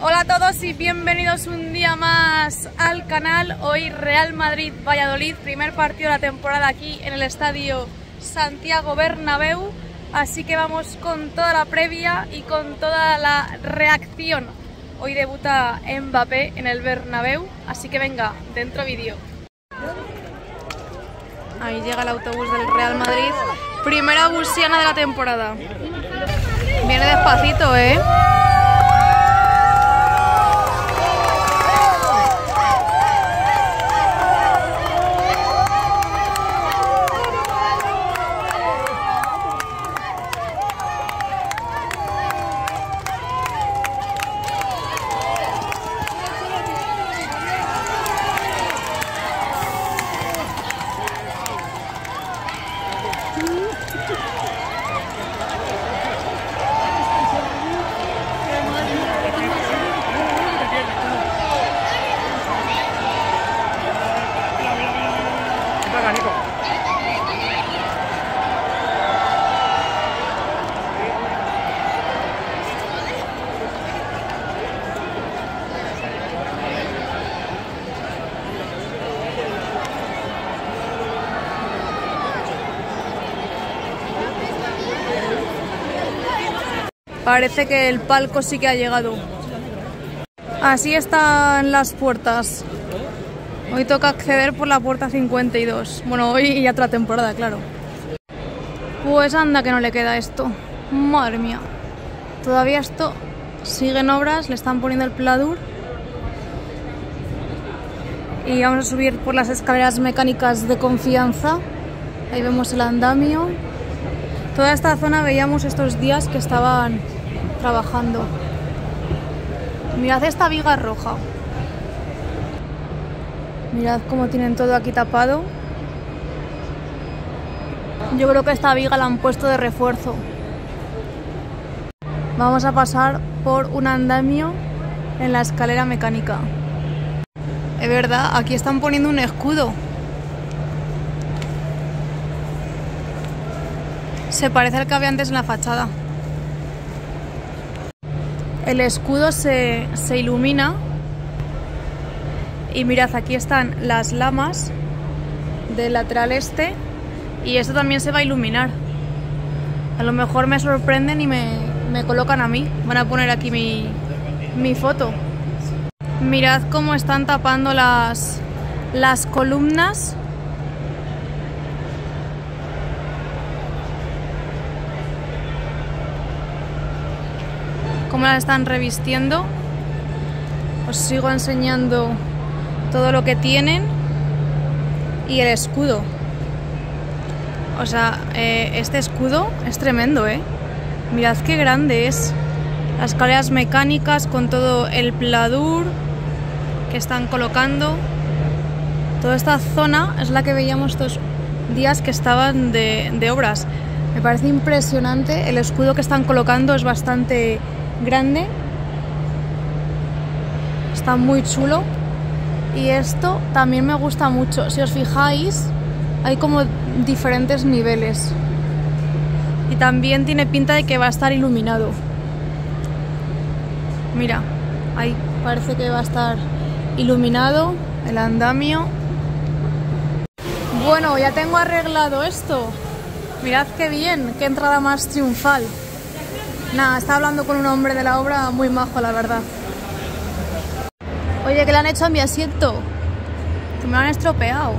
Hola a todos y bienvenidos un día más al canal. Hoy Real Madrid-Valladolid, primer partido de la temporada aquí en el estadio Santiago Bernabéu. Así que vamos con toda la previa y con toda la reacción. Hoy debuta Mbappé en el Bernabéu, así que venga, dentro vídeo. Ahí llega el autobús del Real Madrid. Primera busiana de la temporada. Viene despacito, ¿eh? Parece que el palco sí que ha llegado. Así están las puertas. Hoy toca acceder por la puerta 52. Bueno, hoy y otra temporada, claro. Pues anda que no le queda esto. Madre mía. Todavía esto sigue en obras, le están poniendo el pladur. Y vamos a subir por las escaleras mecánicas de confianza. Ahí vemos el andamio. Toda esta zona veíamos estos días que estaban trabajando. Mirad esta viga roja. Mirad cómo tienen todo aquí tapado. Yo creo que esta viga la han puesto de refuerzo. Vamos a pasar por un andamio en la escalera mecánica. Es verdad, aquí están poniendo un escudo. Se parece al que había antes en la fachada. El escudo se ilumina. Y mirad, aquí están las lamas del lateral este. Y esto también se va a iluminar. A lo mejor me sorprenden y me colocan a mí. Van a poner aquí mi foto. Mirad cómo están tapando las columnas. Cómo las están revistiendo. Os sigo enseñando todo lo que tienen. Y el escudo. O sea, este escudo es tremendo, ¿eh? Mirad qué grande es. Las escaleras mecánicas con todo el pladur que están colocando. Toda esta zona es la que veíamos estos días que estaban de obras. Me parece impresionante. El escudo que están colocando es bastante grande. Está muy chulo. Y esto también me gusta mucho. Si os fijáis, hay como diferentes niveles. Y también tiene pinta de que va a estar iluminado. Mira, ahí parece que va a estar iluminado el andamio. Bueno, ya tengo arreglado esto. Mirad qué bien, qué entrada más triunfal. Nada, estaba hablando con un hombre de la obra muy majo, la verdad. Oye, ¿qué le han hecho a mi asiento? Que me lo han estropeado.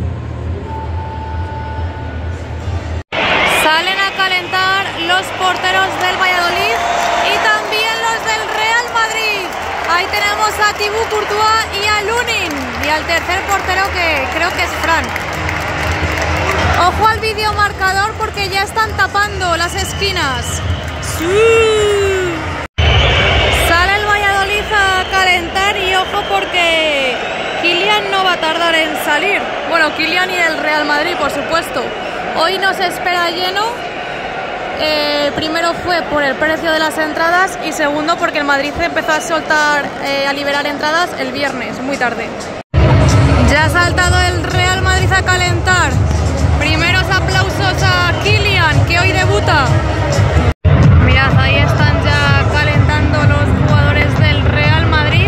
Salen a calentar los porteros del Valladolid y también los del Real Madrid. Ahí tenemos a Thibaut Courtois y a Lunin. Y al tercer portero, que creo que es Fran. Ojo al videomarcador porque ya están tapando las esquinas. ¡Sí! Sale el Valladolid a calentar y ojo porque Kylian no va a tardar en salir. Bueno, Kylian y el Real Madrid, por supuesto. Hoy nos espera lleno. Primero fue por el precio de las entradas y segundo porque el Madrid empezó a soltar, a liberar entradas el viernes, muy tarde. Ya ha saltado el Real Madrid a calentar. Primeros aplausos a Kylian, que hoy debuta. Mirad, ahí están ya calentando los jugadores del Real Madrid.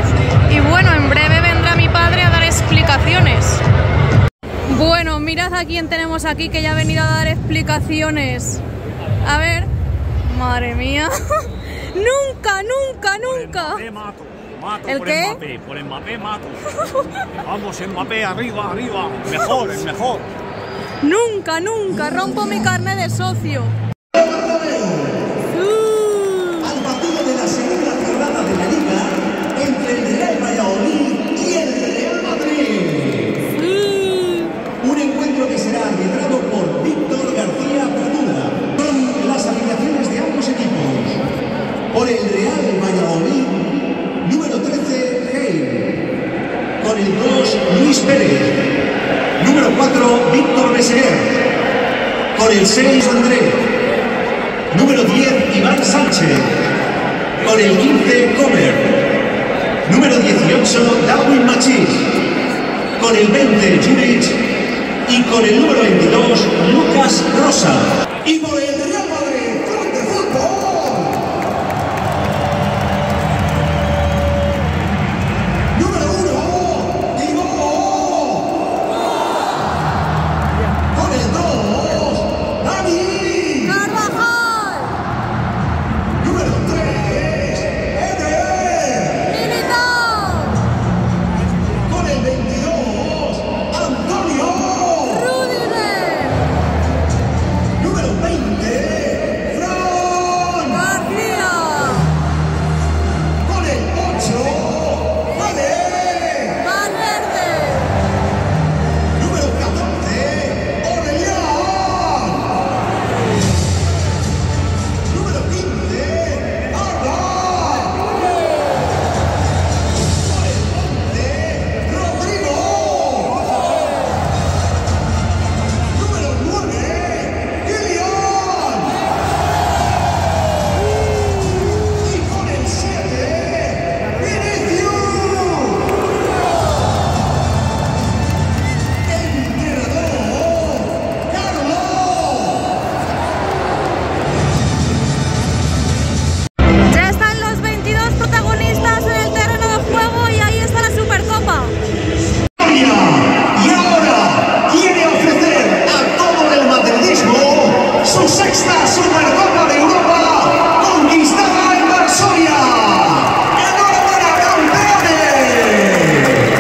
a quién tenemos aquí que ya ha venido a dar explicaciones. A ver. Madre mía. Nunca, nunca, nunca. Por mato. Mato ¿El por qué? Mbappé, por Mbappé mato. Vamos, Mbappé, arriba, arriba. Mejor, es mejor. Nunca, nunca. Rompo mi carnet de socio. Al partido de la segunda jornada de la Liga entre el Real Valladolid y el Real Madrid. Un encuentro que será arbitrado por Víctor García Perdura. Son las alineaciones de ambos equipos. Por el Real Valladolid, número 13, Hey. Con el 2, Luis Pérez. Número 4, Víctor Meseguer. Con el 6, André. Número 10, Iván Sánchez. Con el 15, Comer. Número 18, Darwin Machís. Con el 20, Juric. Y con el número 22, Lucas Rosa. Y por el Real Madrid, Club de Fútbol. Número 1, Diego. Con el 2, Dani. Carvajal. Número 3, Eder. Militao. Con el 22, Antonio. Rudiger. Número 20, Fran. García. Con el 8, Fede. Valverde. Número 14, Orellán. Número 15, Arda. Con el 11, Rodrigo. Número 9, Kylian. Y con el 7, Vinicius. Entrenador, Carlos. Ya están los 22 protagonistas en el terreno de juego y ahí está la Supercopa. Y ahora quiere ofrecer a todo el madridismo su sexta Supercopa de Europa conquistada en Varsovia. ¡Enhorabuena, campeones!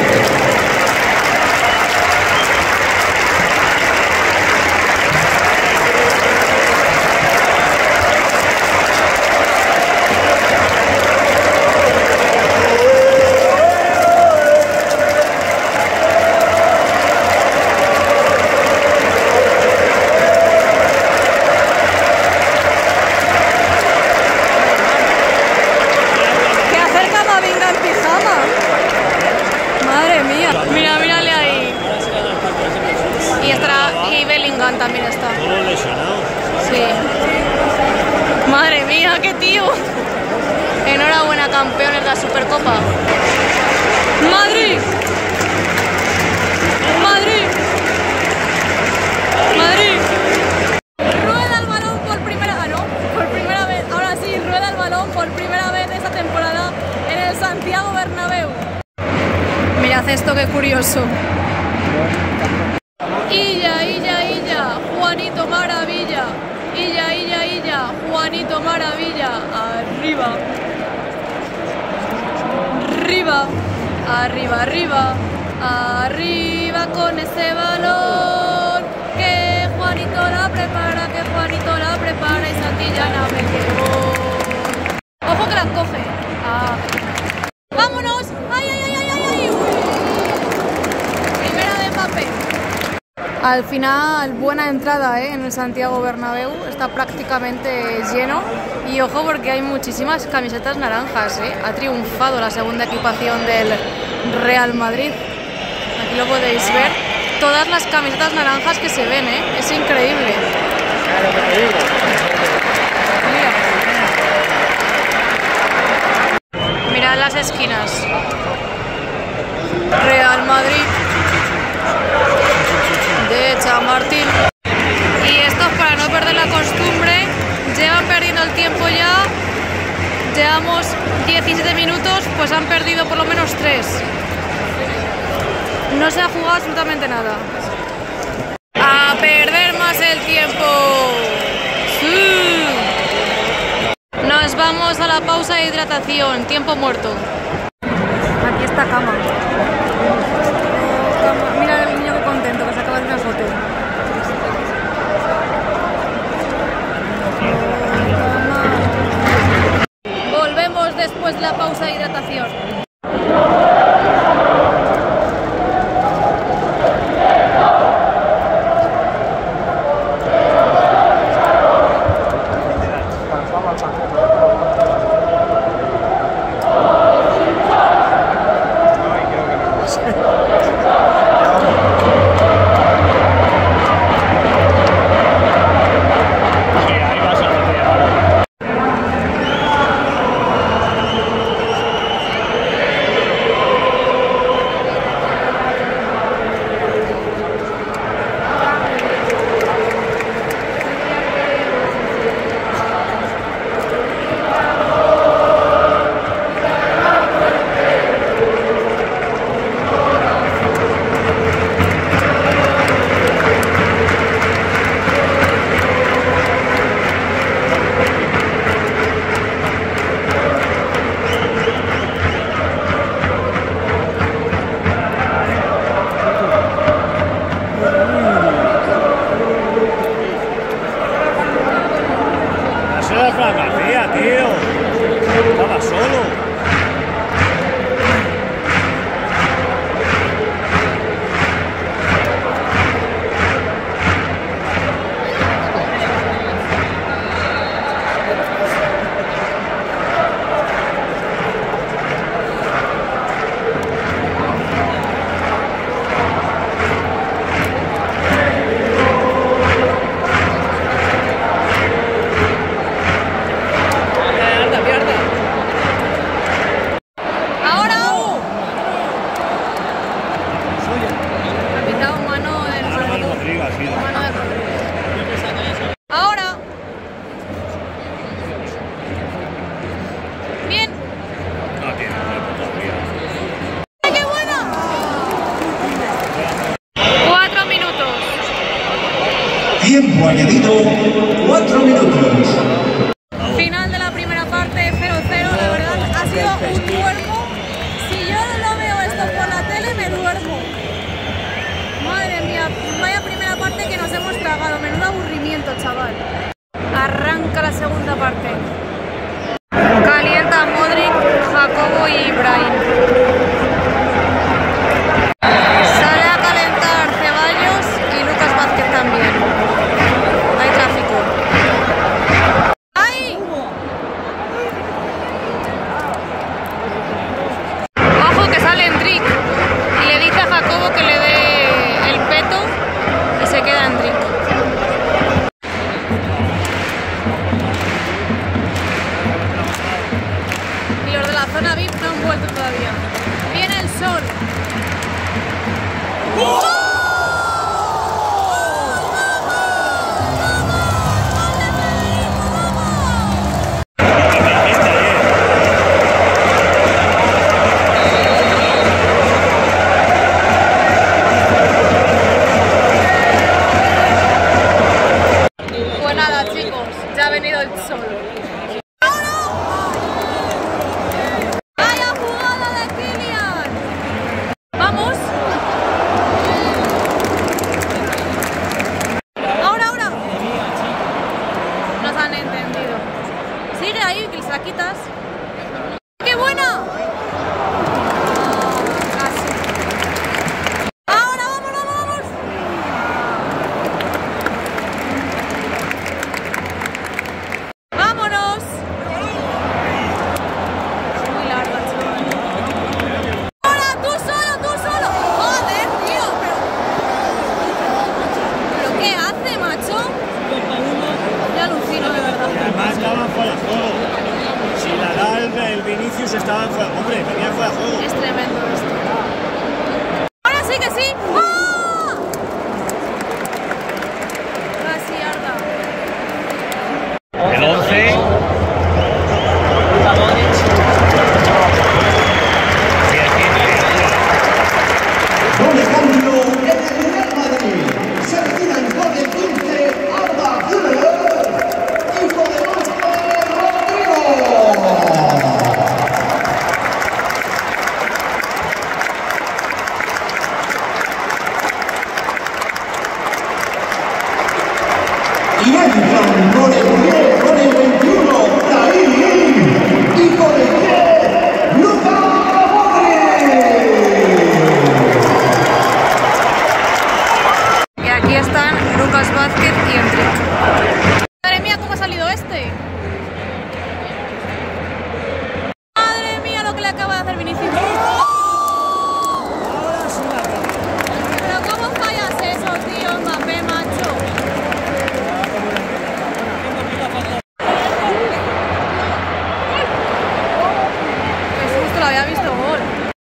Que hacer Camavinga en pijama. Madre mía. Mira, mírale ahí. Y Bellingham también está. Todos lesionados. Sí. Madre mía, qué tío. Enhorabuena, campeones de la Supercopa. Madrid. Madrid. Madrid. Rueda el balón por primera vez. Por primera vez. Ahora sí, rueda el balón por primera vez esta temporada en el Santiago Bernabéu. Mirad esto, qué curioso. Illa, Juanito Maravilla. Illa, Juanito Maravilla. Arriba. Arriba con ese balón. Que Juanito la prepara y Santillana mete gol. Ojo que la coge. ¡Vámonos! ¡Ay! Uy. Primera de Mbappé. Al final, buena entrada en el Santiago Bernabéu, está prácticamente lleno y ojo porque hay muchísimas camisetas naranjas, ha triunfado la segunda equipación del Real Madrid, aquí lo podéis ver, todas las camisetas naranjas que se ven, es increíble. Mirad las esquinas, Real Madrid de Chamartín. Y estos, para no perder la costumbre, llevan perdiendo el tiempo ya. Llevamos 17 minutos, pues han perdido por lo menos 3. No se ha jugado absolutamente nada. el tiempo. Sí. Nos vamos a la pausa de hidratación, tiempo muerto. Aquí está cama. Mira el niño que contento que se acaba de una foto. Volvemos después de la pausa de hidratación. Tiempo añadido, 4 minutos. Final de la primera parte, 0-0, la verdad ha sido un duermo. Si yo no veo esto por la tele, me duermo. Madre mía, vaya primera parte que nos hemos tragado, menudo aburrimiento, chaval. Arranca la segunda parte. Calienta Modric, Jacobo y Brahim. Sale a calentar Ceballos y Lucas Vázquez también. Hay tráfico. ¡Ay! Ojo que sale Endrick y le dice a Jacobo que le dé el peto y se queda Endrick. Y los de la zona VIP no han vuelto todavía. Viene el sol. Pues nada, chicos, ya ha venido el sol. ¡Vaya jugada de Kylian! ¡Vamos! ¡Ahora, ahora! Nos han entendido. Sigue ahí, que la quitas. ¡Qué buena! Casi. ¡Ahora, vamos, vamos, vamos! ¡Vámonos! Muy larga, chaval. ¡Ahora, tú solo! ¡Joder, tío! ¿Pero qué hace, macho? Yo alucino, de verdad. Además estaban fuera de juego. Si la da el Vinicius estaba fuera. Hombre, venía fuera de juego. Es tremendo esto. ¡Ahora sí que sí! ¡Ah! Casi arda. El 11. Con el cambio en el Real Madrid. Se retiran con el 15 Vinicius. Ahora sí la gana. Pero ¿cómo fallas eso, tío? Mbappé, macho. Qué susto, lo había visto gol.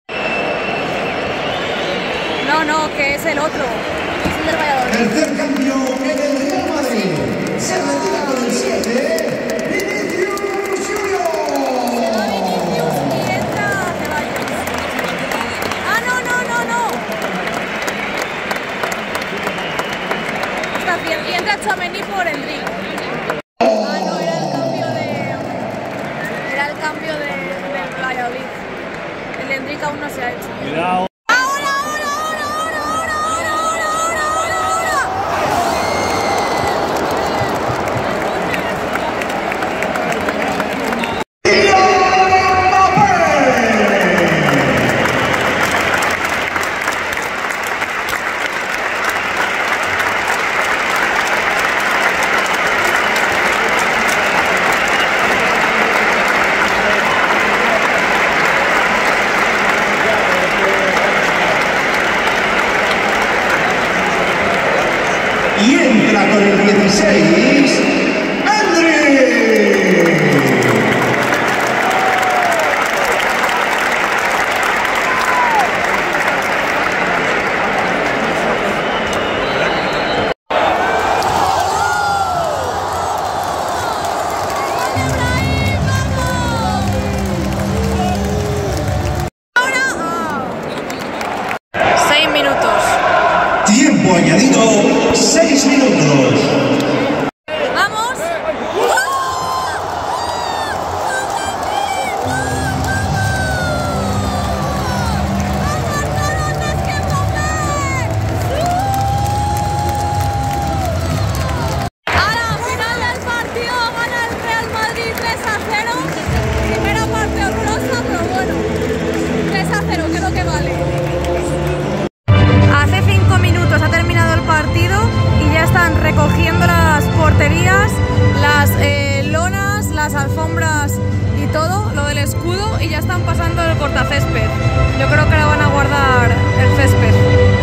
No, que es el otro. Es el del Valladolid. Tercer cambio en el Real Madrid. Se retira con el 7. Vinicius Junior. Vinicius y entra Ceballos. Ah, no. Está bien. Y entra Tchouaméni por Enrique. Ah, no, era el cambio del Valladolid. El de Enrique aún no se ha hecho. Cuidado. Y entra con el 16. ¡André! Tiempo añadido, 6 minutos. ¡Vamos! Ahora, final del partido, gana el Real Madrid 3-0. Primera parte horrorosa, pero bueno, 3-0, que es lo que vale. Hace 5 minutos ha terminado el partido y ya están recogiendo las porterías, las lonas, las alfombras y todo, lo del escudo, y ya están pasando el cortacésped. Yo creo que ahora van a guardar el césped.